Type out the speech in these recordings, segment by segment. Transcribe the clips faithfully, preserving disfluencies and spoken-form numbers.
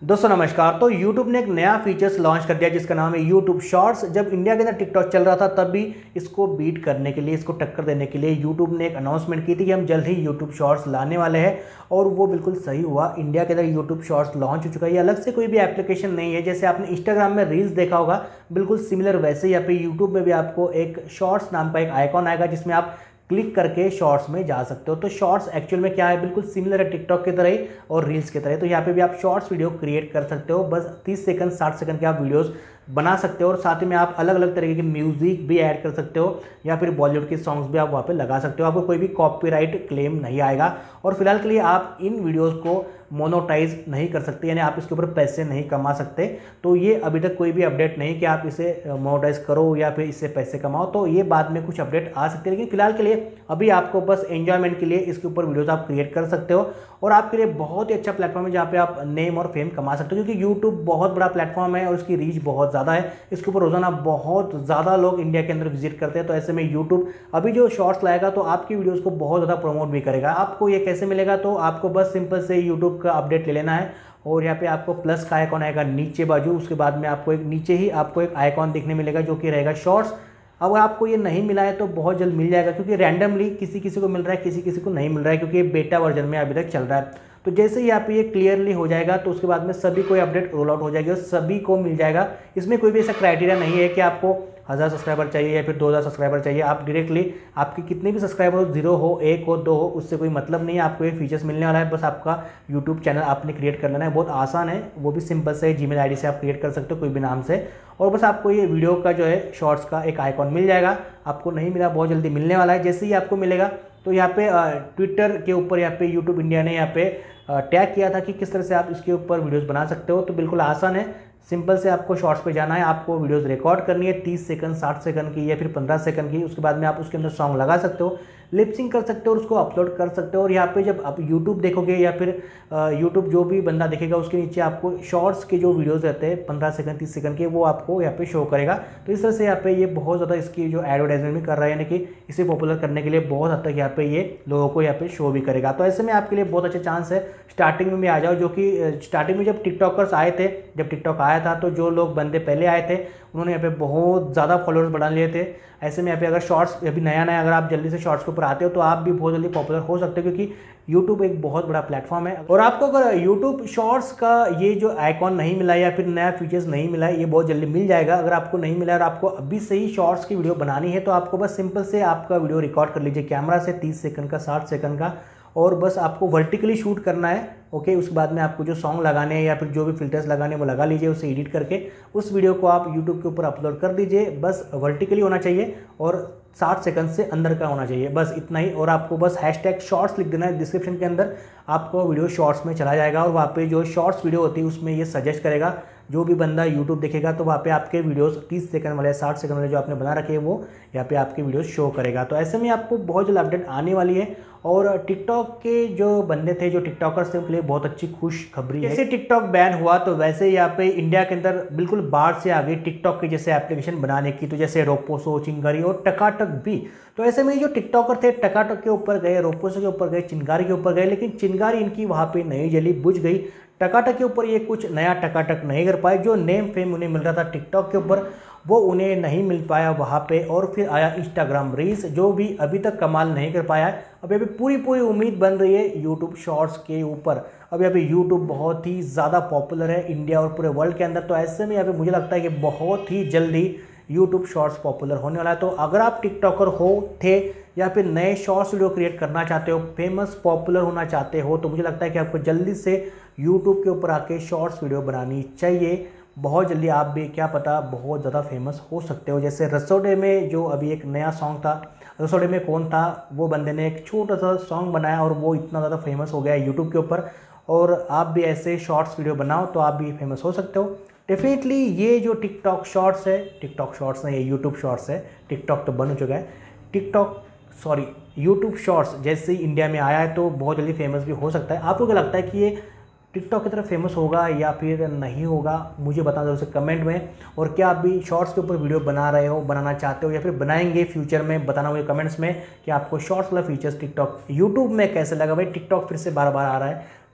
दोस्तों नमस्कार। तो YouTube ने एक नया फीचर्स लॉन्च कर दिया जिसका नाम है YouTube शॉर्ट्स। जब इंडिया के अंदर टिकटॉक चल रहा था तब भी इसको बीट करने के लिए, इसको टक्कर देने के लिए YouTube ने एक अनाउंसमेंट की थी कि हम जल्द ही YouTube शॉर्ट्स लाने वाले हैं, और वो बिल्कुल सही हुआ। इंडिया के अंदर YouTube शॉर्ट्स लॉन्च हो चुका है। ये अलग से कोई भी एप्लीकेशन नहीं है। जैसे आपने इंस्टाग्राम में रील्स देखा होगा, बिल्कुल सिमिलर वैसे ही यहाँ पे यूट्यूब में भी आपको एक शॉर्ट्स नाम का एक आइकॉन आएगा जिसमें आप क्लिक करके शॉर्ट्स में जा सकते हो। तो शॉर्ट्स एक्चुअल में क्या है, बिल्कुल सिमिलर है टिकटॉक की तरह ही और रील्स की तरह। तो यहाँ पे भी आप शॉर्ट्स वीडियो क्रिएट कर सकते हो। बस तीस सेकंड साठ सेकंड के आप वीडियोस बना सकते हो, और साथ ही में आप अलग अलग तरीके की म्यूजिक भी ऐड कर सकते हो, या फिर बॉलीवुड के सॉन्ग्स भी आप वहाँ पे लगा सकते हो। आपको कोई भी कॉपीराइट क्लेम नहीं आएगा, और फिलहाल के लिए आप इन वीडियोज़ को मोनोटाइज नहीं कर सकते, यानी आप इसके ऊपर पैसे नहीं कमा सकते। तो ये अभी तक कोई भी अपडेट नहीं कि आप इसे मोनोटाइज करो या फिर इससे पैसे कमाओ। तो ये बाद में कुछ अपडेट आ सकते हैं, लेकिन फिलहाल के लिए अभी आपको बस एंजॉयमेंट के लिए इसके ऊपर वीडियोस आप क्रिएट कर सकते हो, और आपके लिए बहुत ही अच्छा प्लेटफॉर्म है जहाँ पे आप नेम और फेम कमा सकते हो। क्योंकि यूट्यूब बहुत बड़ा प्लेटफॉर्म है और इसकी रीच बहुत ज़्यादा है। इसके ऊपर रोजाना बहुत ज़्यादा लोग इंडिया के अंदर विजिट करते हैं। तो ऐसे में यूट्यूब अभी जो शॉर्ट्स लाएगा तो आपकी वीडियोस को बहुत ज़्यादा प्रमोट भी करेगा। आपको ये कैसे मिलेगा, तो आपको बस सिंपल से यूट्यूब का अपडेट ले लेना है, और यहाँ पे आपको प्लस का आइकॉन आएगा नीचे बाजू। उसके बाद में आपको एक नीचे ही आपको एक आइकॉन दिखने मिलेगा जो कि रहेगा शॉर्ट्स। अगर आपको ये नहीं मिला है तो बहुत जल्द मिल जाएगा, क्योंकि रैंडमली किसी किसी को मिल रहा है, किसी किसी को नहीं मिल रहा है, क्योंकि ये बेटा वर्जन में अभी तक चल रहा है। तो जैसे ही यहाँ पे ये क्लियरली हो जाएगा तो उसके बाद में सभी को अपडेट रोल आउट हो जाएगी और सभी को मिल जाएगा। इसमें कोई भी ऐसा क्राइटेरिया नहीं है कि आपको हज़ार सब्सक्राइबर चाहिए या फिर दो हज़ार सब्सक्राइबर चाहिए। आप डायरेक्टली आपके कितने भी सब्सक्राइबर हो, जीरो हो, एक हो, दो हो, उससे कोई मतलब नहीं है। आपको ये फीचर्स मिलने वाला है। बस आपका यूट्यूब चैनल आपने क्रिएट कर लेना है। बहुत आसान है, वो भी सिंपल से जीमेल आईडी से आप क्रिएट कर सकते हो कोई भी नाम से, और बस आपको ये वीडियो का जो है शॉर्ट्स का एक आइकॉन मिल जाएगा। आपको नहीं मिला, बहुत जल्दी मिलने वाला है। जैसे ही आपको मिलेगा तो यहाँ पे ट्विटर के ऊपर यहाँ पे यूट्यूब इंडिया ने यहाँ पे टैग किया था कि किस तरह से आप इसके ऊपर वीडियोस बना सकते हो। तो बिल्कुल आसान है, सिंपल से आपको शॉर्ट्स पे जाना है, आपको वीडियोस रिकॉर्ड करनी है तीस सेकंड साठ सेकंड की या फिर पंद्रह सेकंड की। उसके बाद में आप उसके अंदर सॉन्ग लगा सकते हो, लिपसिंग कर सकते हो और उसको अपलोड कर सकते हो। और यहाँ पे जब आप यूट्यूब देखोगे या फिर यूट्यूब जो भी बंदा देखेगा उसके नीचे आपको शॉर्ट्स के जो वीडियोस रहते हैं पंद्रह सेकंड तीस सेकंड के, वो आपको यहाँ पे शो करेगा। तो इस तरह से यहाँ पे ये बहुत ज़्यादा इसकी जो एडवर्टाइजमेंट भी कर रहा है, यानी कि इसे पॉपुलर करने के लिए बहुत हद तक यहाँ पे ये लोगों को यहाँ पे शो भी करेगा। तो ऐसे में आपके लिए बहुत अच्छा चांस है स्टार्टिंग में भी आ जाओ। जो कि स्टार्टिंग में जब टिकटॉकर्स आए थे, जब टिकटॉक आया था तो जो लोग बंदे पहले आए थे उन्होंने यहाँ पे बहुत ज़्यादा फॉलोअर्स बढ़ा लिए थे। ऐसे में यहाँ पे अगर शॉर्ट्स अभी नया नया अगर आप जल्दी से शॉर्ट्स के ऊपर आते हो तो आप भी बहुत जल्दी पॉपुलर हो सकते हो, क्योंकि यूट्यूब एक बहुत बड़ा प्लेटफॉर्म है। और आपको अगर यूट्यूब शॉर्ट्स का ये जो आइकॉन नहीं मिला या फिर नया फीचर्स नहीं मिला है, ये बहुत जल्दी मिल जाएगा। अगर आपको नहीं मिला और आपको अभी से ही शॉर्ट्स की वीडियो बनानी है तो आपको बस सिंपल से आपका वीडियो रिकॉर्ड कर लीजिए कैमरा से तीस सेकंड का साठ सेकंड का, और बस आपको वर्टिकली शूट करना है। ओके, उसके बाद में आपको जो सॉन्ग लगाने हैं या फिर जो भी फिल्टर्स लगाने हैं वो लगा लीजिए, उसे एडिट करके उस वीडियो को आप यूट्यूब के ऊपर अपलोड कर दीजिए। बस वर्टिकली होना चाहिए और साठ सेकंड से अंदर का होना चाहिए, बस इतना ही। और आपको बस हैशटैग शॉर्ट्स लिख देना है डिस्क्रिप्शन के अंदर, आपको वीडियो शॉर्ट्स में चला जाएगा, और वहाँ पे जो शॉर्ट्स वीडियो होती है उसमें ये सजेस्ट करेगा। जो भी बंदा यूट्यूब देखेगा तो वहाँ पे आपके वीडियोस तीस सेकंड वाले साठ सेकंड वाले जो आपने बना रखे हैं वो यहाँ पे आपके वीडियोस शो करेगा। तो ऐसे में आपको बहुत जल्द अपडेट आने वाली है। और टिकटॉक के जो बंदे थे, जो टिकटॉकर्स थे, उनके लिए बहुत अच्छी खुश खबरी है। जैसे टिकटॉक बैन हुआ तो वैसे यहाँ पे इंडिया के अंदर बिल्कुल बाढ़ से आ गई टिकटॉक के जैसे एप्लीकेशन बनाने की। तो जैसे रोपोसो, चिंगारी और टकाटक भी। तो ऐसे में जो टिकटॉकर थे टकाटक के ऊपर गए, रोपोसो के ऊपर गए, चिंगारी के ऊपर गए, लेकिन चिंगारी इनकी वहाँ पे नहीं जली, बुझ गई। टकाटक के ऊपर ये कुछ नया टकाटक नहीं कर पाए। जो नेम फेम उन्हें मिल रहा था टिकटॉक के ऊपर वो उन्हें नहीं मिल पाया वहाँ पे। और फिर आया इंस्टाग्राम रील्स, जो भी अभी तक कमाल नहीं कर पाया है। अभी अभी पूरी पूरी उम्मीद बन रही है यूट्यूब शॉर्ट्स के ऊपर। अभी अभी यूट्यूब बहुत ही ज़्यादा पॉपुलर है इंडिया और पूरे वर्ल्ड के अंदर। तो ऐसे में अभी मुझे लगता है कि बहुत ही जल्दी यूट्यूब शॉर्ट्स पॉपुलर होने वाला है। तो अगर आप टिकटॉकर हो थे या फिर नए शॉर्ट्स वीडियो क्रिएट करना चाहते हो, फेमस पॉपुलर होना चाहते हो, तो मुझे लगता है कि आपको जल्दी से यूट्यूब के ऊपर आके शॉर्ट्स वीडियो बनानी चाहिए। बहुत जल्दी आप भी क्या पता बहुत ज़्यादा फेमस हो सकते हो। जैसे रसोड़े में जो अभी एक नया सॉन्ग था, रसोड़े में कौन था, वो बंदे ने एक छोटा सा सॉन्ग बनाया और वो इतना ज़्यादा फेमस हो गया है यूट्यूब के ऊपर। और आप भी ऐसे शॉर्ट्स वीडियो बनाओ तो आप भी फेमस हो सकते हो। डेफिनेटली ये जो टिकटॉक शॉर्ट्स है, टिकटॉक शॉर्ट्स नहीं, ये यूट्यूब शॉर्ट्स है। टिकटॉक तो बन हो चुका है, टिकटॉक सॉरी यूट्यूब शॉर्ट्स जैसे ही इंडिया में आया है तो बहुत जल्दी फेमस भी हो सकता है। आपको क्या लगता है कि ये टिकटॉक की तरह फेमस होगा या फिर नहीं होगा, मुझे बता दो उसे कमेंट में। और क्या आप भी शॉर्ट्स के ऊपर वीडियो बना रहे हो, बनाना चाहते हो या फिर बनाएंगे फ्यूचर में, बताना मुझे कमेंट्स में कि आपको शॉर्ट्स वाला फीचर्स टिकटॉक यूट्यूब में कैसे लगा। भाई टिकटॉक फिर से बार बार आ रहा है,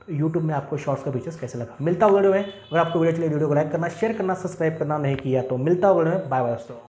यूट्यूब में आपको शॉर्ट्स का फीचर्स कैसे लगा। मिलता होगा वीडियो में। अगर आपको वीडियो चले वीडियो को लाइक करना, शेयर करना, सब्सक्राइब करना नहीं किया तो मिलता होगा वीडियो में। बाय बाय दोस्तों।